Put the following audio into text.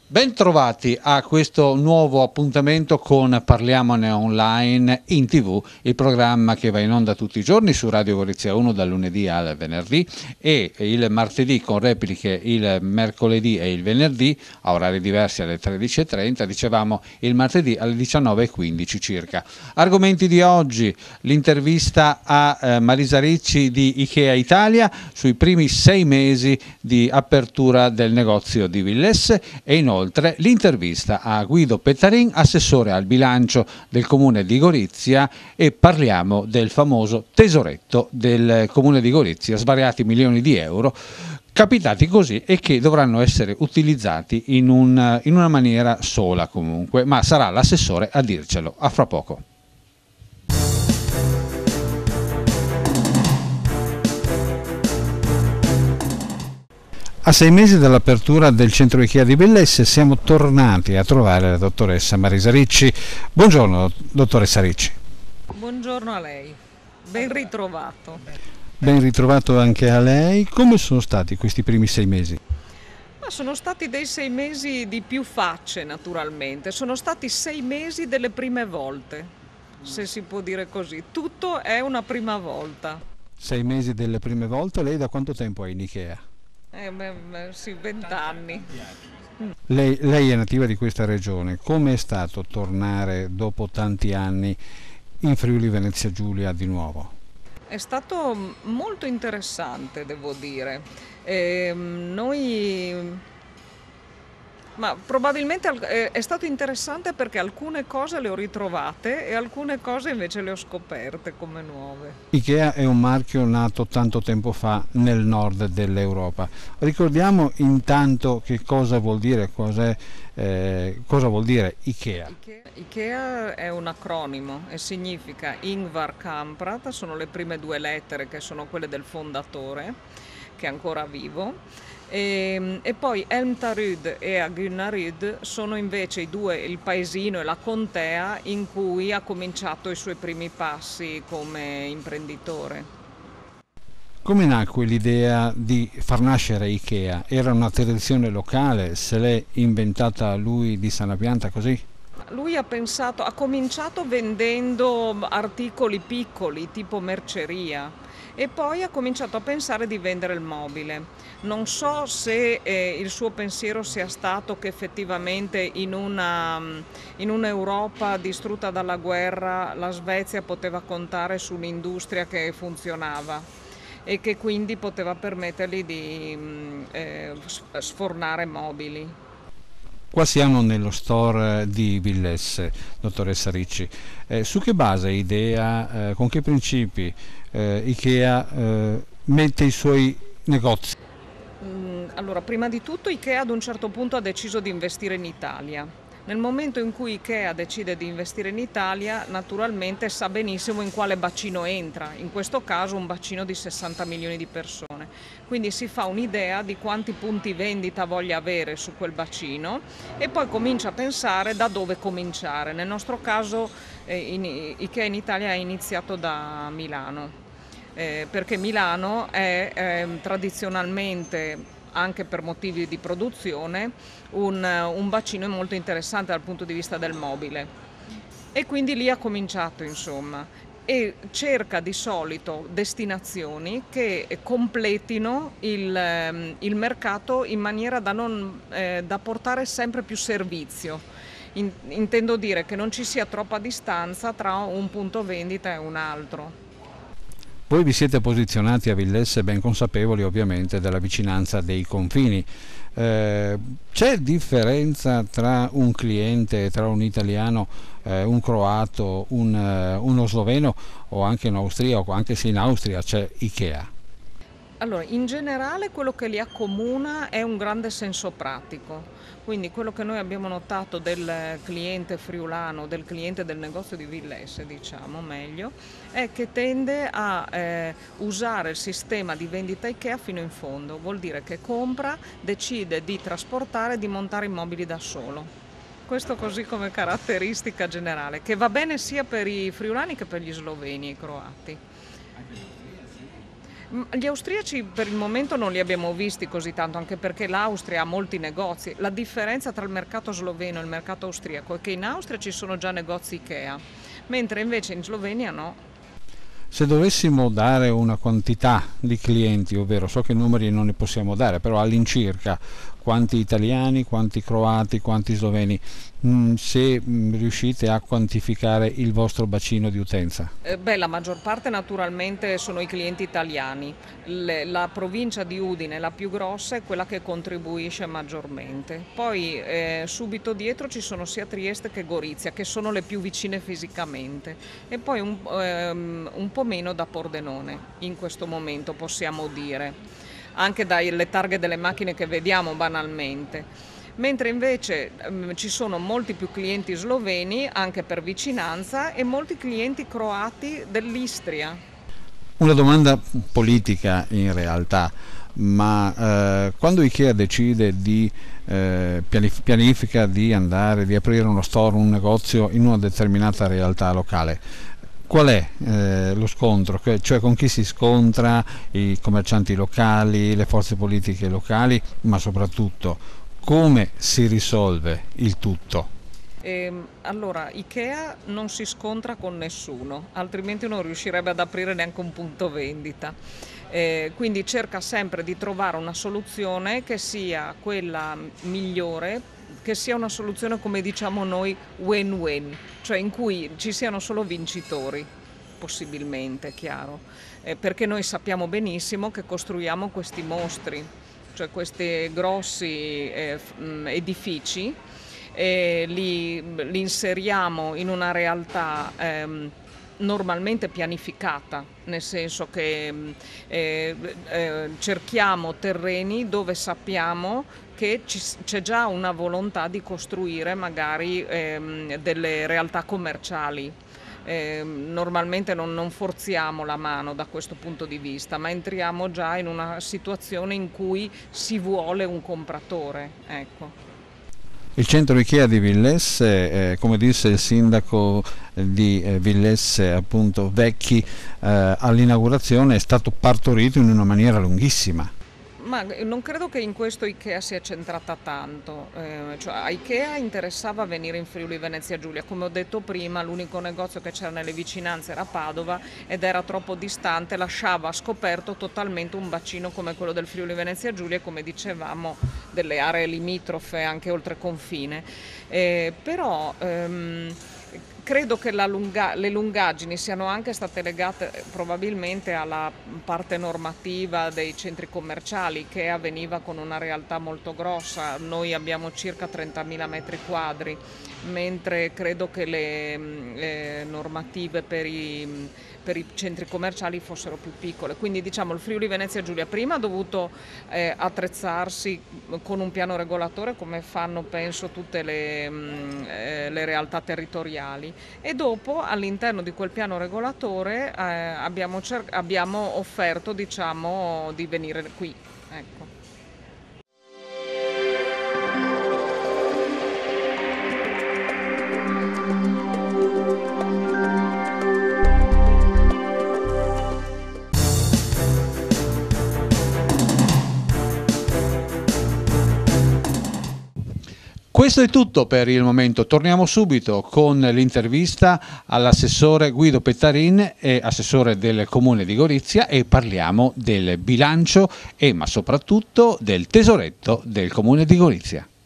Bentrovati a questo nuovo appuntamento con Parliamone Online in TV, il programma che va in onda tutti i giorni su Radio Gorizia 1 dal lunedì al venerdì e il martedì con repliche il mercoledì e il venerdì a orari diversi alle 13:30, dicevamo il martedì alle 19:15 circa. Argomenti di oggi: l'intervista a Marisa Ricci di Ikea Italia sui primi 6 mesi di apertura del negozio di Villesse e inoltre l'intervista a Guido Pettarin, assessore al bilancio del Comune di Gorizia, e parliamo del famoso tesoretto del Comune di Gorizia, svariati milioni di euro capitati così e che dovranno essere utilizzati in una maniera sola comunque, ma sarà l'assessore a dircelo. A fra poco. A 6 mesi dall'apertura del centro Ikea di Villesse siamo tornati a trovare la dottoressa Marisa Ricci. Buongiorno dottoressa Ricci. Buongiorno a lei, ben ritrovato. Ben ritrovato anche a lei. Come sono stati questi primi 6 mesi? Ma sono stati dei 6 mesi di più facce naturalmente, sono stati 6 mesi delle prime volte, se si può dire così, tutto è una prima volta. 6 mesi delle prime volte, lei da quanto tempo è in Ikea? Sì, 20 anni. Lei è nativa di questa regione, come è stato tornare dopo tanti anni in Friuli Venezia Giulia di nuovo? È stato molto interessante, devo dire. Ma probabilmente è stato interessante perché alcune cose le ho ritrovate e alcune cose invece le ho scoperte come nuove. Ikea è un marchio nato tanto tempo fa nel nord dell'Europa. Ricordiamo intanto che cosa vuol dire, cosa vuol dire Ikea. Ikea è un acronimo e significa Ingvar Kamprad, sono le prime 2 lettere che sono quelle del fondatore, che è ancora vivo. E poi Elmtarud e Agunnarud sono invece il paesino e la contea in cui ha cominciato i suoi primi passi come imprenditore. Come nacque l'idea di far nascere Ikea? Era una tradizione locale? Se l'è inventata lui di sana pianta così? Lui ha cominciato vendendo articoli piccoli tipo merceria e poi ha cominciato a pensare di vendere il mobile. Non so se il suo pensiero sia stato che effettivamente in un'Europa distrutta dalla guerra la Svezia poteva contare su un'industria che funzionava e che quindi poteva permettergli di sfornare mobili. Qua siamo nello store di Villesse, dottoressa Ricci. Su che base, idea, con che principi Ikea mette i suoi negozi? Allora, prima di tutto Ikea ad un certo punto ha deciso di investire in Italia. Nel momento in cui Ikea decide di investire in Italia, naturalmente sa benissimo in quale bacino entra, in questo caso un bacino di 60 milioni di persone. Quindi si fa un'idea di quanti punti vendita voglia avere su quel bacino e poi comincia a pensare da dove cominciare. Nel nostro caso Ikea in Italia ha iniziato da Milano, perché Milano è tradizionalmente, anche per motivi di produzione, un bacino molto interessante dal punto di vista del mobile. E quindi lì ha cominciato, insomma, e cerca di solito destinazioni che completino il mercato in maniera da portare sempre più servizio. Intendo dire che non ci sia troppa distanza tra un punto vendita e un altro. Voi vi siete posizionati a Villesse ben consapevoli ovviamente della vicinanza dei confini. C'è differenza tra un cliente, tra un italiano, un croato, uno sloveno o anche un austriaco, anche se in Austria c'è Ikea? Allora, in generale quello che li accomuna è un grande senso pratico, quindi quello che noi abbiamo notato del cliente friulano, del cliente del negozio di Villesse, diciamo meglio, è che tende a usare il sistema di vendita Ikea fino in fondo, vuol dire che compra, decide di trasportare e di montare i mobili da solo. Questo così come caratteristica generale, che va bene sia per i friulani che per gli sloveni e i croati. Gli austriaci per il momento non li abbiamo visti così tanto, anche perché l'Austria ha molti negozi. La differenza tra il mercato sloveno e il mercato austriaco è che in Austria ci sono già negozi Ikea, mentre invece in Slovenia no. Se dovessimo dare una quantità di clienti, ovvero so che numeri non ne possiamo dare, però all'incirca quanti italiani, quanti croati, quanti sloveni, se riuscite a quantificare il vostro bacino di utenza? La maggior parte naturalmente sono i clienti italiani. La provincia di Udine, la più grossa, è quella che contribuisce maggiormente. Poi subito dietro ci sono sia Trieste che Gorizia, che sono le più vicine fisicamente, e poi un po' meno da Pordenone in questo momento, possiamo dire, anche dalle targhe delle macchine che vediamo banalmente. Mentre invece ci sono molti più clienti sloveni anche per vicinanza e molti clienti croati dell'Istria. Una domanda politica in realtà, ma quando Ikea decide di pianifica di andare, di aprire uno store, un negozio in una determinata realtà locale, qual è lo scontro? Cioè con chi si scontra, i commercianti locali, le forze politiche locali, ma soprattutto come si risolve il tutto? Allora, Ikea non si scontra con nessuno, altrimenti non riuscirebbe ad aprire neanche un punto vendita. Quindi cerca sempre di trovare una soluzione che sia quella migliore, che sia una soluzione, come diciamo noi, win-win, cioè in cui ci siano solo vincitori, possibilmente, chiaro, perché noi sappiamo benissimo che costruiamo questi mostri, cioè questi grossi edifici, li inseriamo in una realtà normalmente pianificata, nel senso che cerchiamo terreni dove sappiamo che c'è già una volontà di costruire magari delle realtà commerciali. Normalmente non forziamo la mano da questo punto di vista, ma entriamo già in una situazione in cui si vuole un compratore, ecco. Il centro Ikea di Villesse, come disse il sindaco di Villesse, appunto Vecchi, all'inaugurazione è stato partorito in una maniera lunghissima. Ma non credo che in questo Ikea sia centrata tanto, cioè a Ikea interessava venire in Friuli Venezia Giulia, come ho detto prima l'unico negozio che c'era nelle vicinanze era Padova ed era troppo distante, lasciava scoperto totalmente un bacino come quello del Friuli Venezia Giulia e, come dicevamo, delle aree limitrofe anche oltre confine, però credo che le lungaggini siano anche state legate probabilmente alla parte normativa dei centri commerciali, che avveniva con una realtà molto grossa. Noi abbiamo circa 30.000 metri quadri, mentre credo che le normative per i centri commerciali fossero più piccole. Quindi diciamo il Friuli Venezia Giulia prima ha dovuto attrezzarsi con un piano regolatore, come fanno penso tutte le realtà territoriali, e dopo all'interno di quel piano regolatore abbiamo offerto, diciamo, di venire qui, ecco. Questo è tutto per il momento, torniamo subito con l'intervista all'assessore Guido Pettarin, assessore del Comune di Gorizia, e parliamo del bilancio ma soprattutto del tesoretto del Comune di Gorizia.